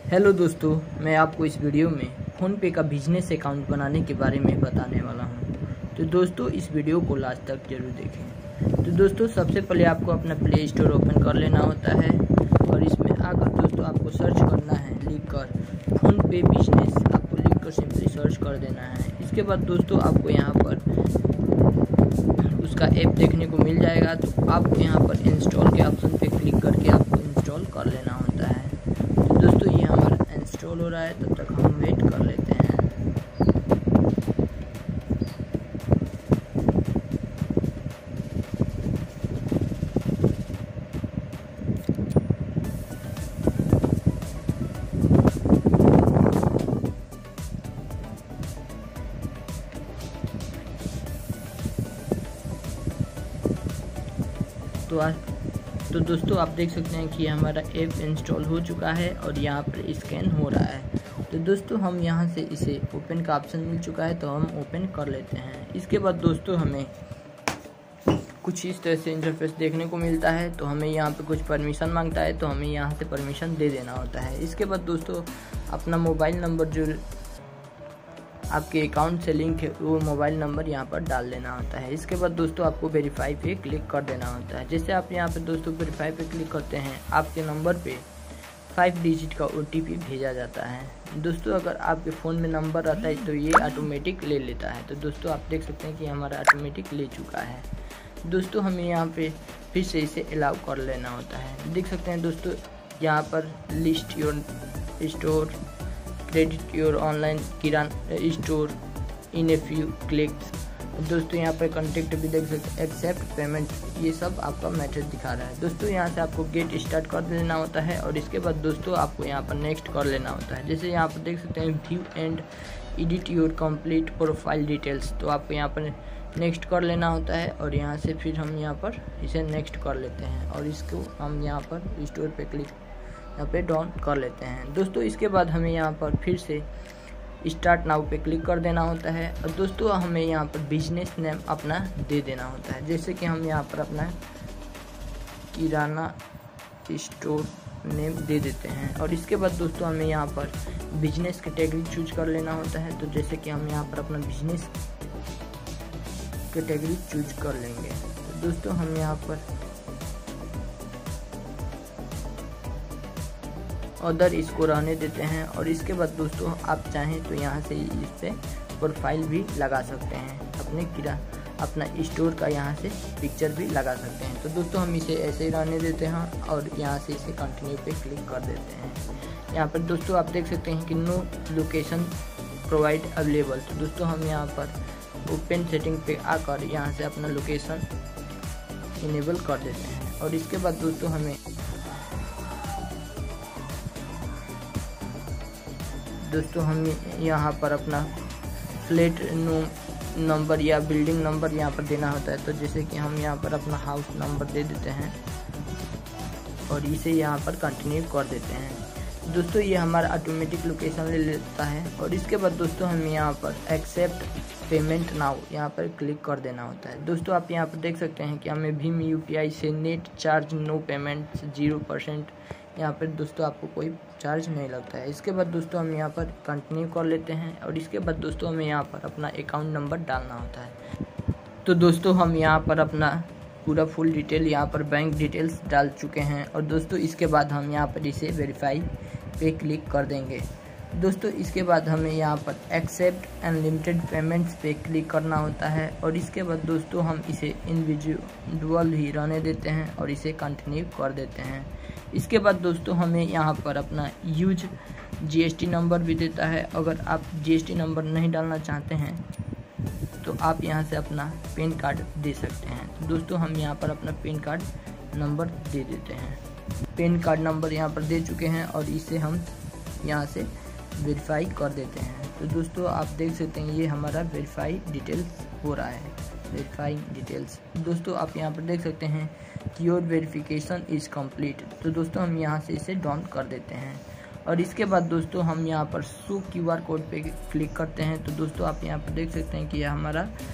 Hello दोस्तों, मैं आपको इस वीडियो में फ़ोनपे का बिजनेस अकाउंट बनाने के बारे में बताने वाला हूं। तो दोस्तों इस वीडियो को लास्ट तक जरूर देखें। तो दोस्तों सबसे पहले आपको अपना प्ले स्टोर ओपन कर लेना होता है और इसमें आकर दोस्तों आपको सर्च करना है, लिखकर फ़ोनपे बिजनेस आपको लिखकर सिंपली सर्च कर देना है। इसके बाद दोस्तों आपको यहाँ पर उसका ऐप देखने को मिल जाएगा। तो आपको यहाँ पर इंस्टॉल के ऑप्शन पे क्लिक करके आपको इंस्टॉल कर लेना होता है। तो दोस्तों ये हमारा इंस्टॉल हो रहा है, तब तक हम वेट कर लेते हैं। तो दोस्तों आप देख सकते हैं कि हमारा ऐप इंस्टॉल हो चुका है और यहाँ पर स्कैन हो रहा है। तो दोस्तों हम यहाँ से इसे ओपन का ऑप्शन मिल चुका है, तो हम ओपन कर लेते हैं। इसके बाद दोस्तों हमें कुछ इस तरह से इंटरफेस देखने को मिलता है। तो हमें यहाँ पे कुछ परमिशन मांगता है, तो हमें यहाँ से परमिशन दे देना होता है। इसके बाद दोस्तों अपना मोबाइल नंबर जो आपके अकाउंट से लिंक है वो मोबाइल नंबर यहाँ पर डाल देना होता है। इसके बाद दोस्तों आपको वेरीफाई पे क्लिक कर देना होता है। जैसे आप यहाँ पे दोस्तों वेरीफाई पे क्लिक करते हैं, आपके नंबर पे 5 डिजिट का OTP भेजा जाता है। दोस्तों अगर आपके फ़ोन में नंबर रहता है तो ये ऑटोमेटिक ले लेता है। तो दोस्तों आप देख सकते हैं कि हमारा ऑटोमेटिक ले चुका है। दोस्तों हमें यहाँ पर फिर से इसे अलाउ कर लेना होता है। देख सकते हैं दोस्तों यहाँ पर list your store, credit your online kirana store in a few clicks. दोस्तों यहाँ पर कॉन्टेक्ट भी देख सकते हैं, एक्सेप्ट पेमेंट, ये सब आपका मैसेज दिखा रहा है। दोस्तों यहाँ से आपको गेट स्टार्ट कर देना होता है और इसके बाद दोस्तों आपको यहाँ पर नेक्स्ट कर लेना होता है। जैसे यहाँ पर देख सकते हैं view and edit your complete profile details, तो आपको यहाँ पर नेक्स्ट कर लेना होता है और यहाँ से फिर हम यहाँ पर इसे नेक्स्ट कर लेते हैं और इसको हम यहाँ पर स्टोर पे क्लिक यहाँ पे डाउन कर लेते हैं। दोस्तों इसके बाद हमें यहाँ पर फिर से स्टार्ट नाउ पे क्लिक कर देना होता है और दोस्तों हमें यहाँ पर बिजनेस नेम अपना दे देना होता है। जैसे कि हम यहाँ पर अपना किराना स्टोर नेम दे देते हैं और इसके बाद दोस्तों हमें यहाँ पर बिजनेस कैटेगरी चूज कर लेना होता है। तो जैसे कि हम यहाँ पर अपना बिजनेस कैटेगरी चूज कर लेंगे। तो दोस्तों हम यहाँ पर अदर इसको रहने देते हैं और इसके बाद दोस्तों आप चाहें तो यहाँ से इस पे प्रोफाइल भी लगा सकते हैं, अपना स्टोर का यहाँ से पिक्चर भी लगा सकते हैं। तो दोस्तों हम इसे ऐसे ही रहने देते हैं और यहाँ से इसे कंटिन्यू पे क्लिक कर देते हैं। यहाँ पर दोस्तों आप देख सकते हैं कि नो लोकेशन प्रोवाइड अवेलेबल। तो दोस्तों हम यहाँ पर ओपन सेटिंग पे आकर यहाँ से अपना लोकेशन इनेबल कर देते हैं और इसके बाद दोस्तों हमें हम यहाँ पर अपना फ्लैट नंबर या बिल्डिंग नंबर यहाँ पर देना होता है। तो जैसे कि हम यहाँ पर अपना हाउस नंबर दे देते हैं और इसे यहाँ पर कंटिन्यू कर देते हैं। दोस्तों ये हमारा ऑटोमेटिक लोकेशन ले लेता है और इसके बाद दोस्तों हमें यहाँ पर एक्सेप्ट पेमेंट नाउ यहाँ पर क्लिक कर देना होता है। दोस्तों आप यहाँ पर देख सकते हैं कि हमें भीम UPI से नेट चार्ज नो पेमेंट 0%, यहाँ पर दोस्तों आपको कोई चार्ज नहीं लगता है। इसके बाद दोस्तों हम यहाँ पर कंटिन्यू कर लेते हैं और इसके बाद दोस्तों हमें यहाँ पर अपना अकाउंट नंबर डालना होता है। तो दोस्तों हम यहाँ पर अपना पूरा फुल डिटेल यहाँ पर बैंक डिटेल्स डाल चुके हैं और दोस्तों इसके बाद हम यहाँ पर इसे वेरीफाई पे क्लिक कर देंगे। दोस्तों इसके बाद हमें यहाँ पर एक्सेप्ट अनलिमिटेड पेमेंट्स पे क्लिक करना होता है और इसके बाद दोस्तों हम इसे इंडिविजुअल ही रहने देते हैं और इसे कंटिन्यू कर देते हैं। इसके बाद दोस्तों हमें यहाँ पर अपना यूज GST नंबर भी देता है। अगर आप GST नंबर नहीं डालना चाहते हैं तो आप यहाँ से अपना पैन कार्ड दे सकते हैं। तो दोस्तों हम यहाँ पर अपना पैन कार्ड नंबर दे देते हैं। पैन कार्ड नंबर यहाँ पर दे चुके हैं और इसे हम यहाँ से वेरीफाई कर देते हैं। तो दोस्तों आप देख सकते हैं ये हमारा वेरीफाई डिटेल्स हो रहा है, वेरीफाई डिटेल्स। दोस्तों आप यहाँ पर देख सकते हैं कि योर वेरिफिकेशन इज़ कंप्लीट। तो दोस्तों हम यहाँ से इसे डाउन कर देते हैं और इसके बाद दोस्तों हम यहाँ पर शो QR कोड पे क्लिक करते हैं। तो दोस्तों आप यहाँ पर देख सकते हैं कि यह हमारा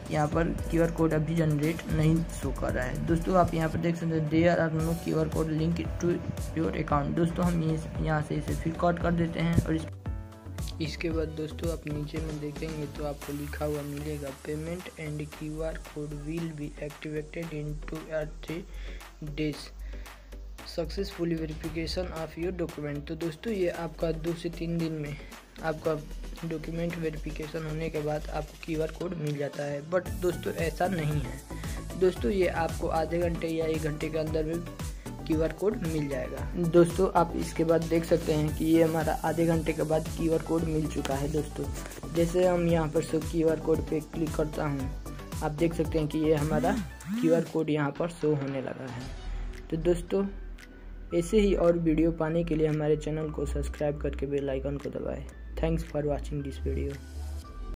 यहाँ पर QR कोड अभी जनरेट नहीं शो कर रहा है। दोस्तों आप यहाँ पर देख सकते हैं there are no QR code link to your account. दोस्तों हम यहाँ से इसे फिर कट कर देते हैं और इसके बाद दोस्तों आप नीचे में देखेंगे तो आपको लिखा हुआ मिलेगा payment and QR code will be activated in 2 or 3 days successfully verification of your document. तो दोस्तों ये आपका 2 से 3 दिन में आपका डॉक्यूमेंट वेरिफिकेशन होने के बाद आपको QR कोड मिल जाता है। बट दोस्तों ऐसा नहीं है दोस्तों, ये आपको आधे घंटे या 1 घंटे के अंदर में QR कोड मिल जाएगा। दोस्तों आप इसके बाद देख सकते हैं कि ये हमारा आधे घंटे के बाद QR कोड मिल चुका है। दोस्तों जैसे हम यहाँ पर शो QR कोड पे क्लिक करता हूँ, आप देख सकते हैं कि ये हमारा QR कोड यहाँ पर शो होने लगा है। तो दोस्तों ऐसे ही और वीडियो पाने के लिए हमारे चैनल को सब्सक्राइब करके बेल आइकन को दबाएं। Thanks for watching this video.